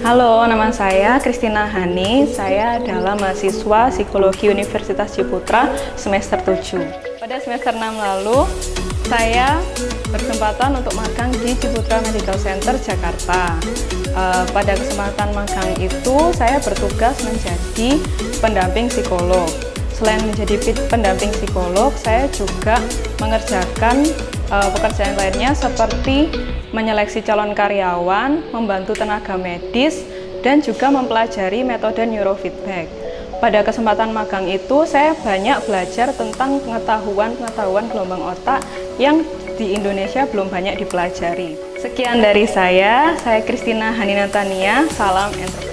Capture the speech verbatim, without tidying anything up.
Halo, nama saya Christina Hani. Saya adalah mahasiswa Psikologi Universitas Ciputra semester tujuh. Pada semester enam lalu, saya berkesempatan untuk magang di Ciputra Medical Center, Jakarta. Uh, pada kesempatan magang itu, saya bertugas menjadi pendamping psikolog. Selain menjadi pendamping psikolog, saya juga mengerjakan uh, pekerjaan lainnya seperti menyeleksi calon karyawan, membantu tenaga medis, dan juga mempelajari metode neurofeedback. Pada kesempatan magang itu, saya banyak belajar tentang pengetahuan-pengetahuan gelombang otak yang di Indonesia belum banyak dipelajari. Sekian dari saya, saya Christina Hani Natania, salam entrepreneur.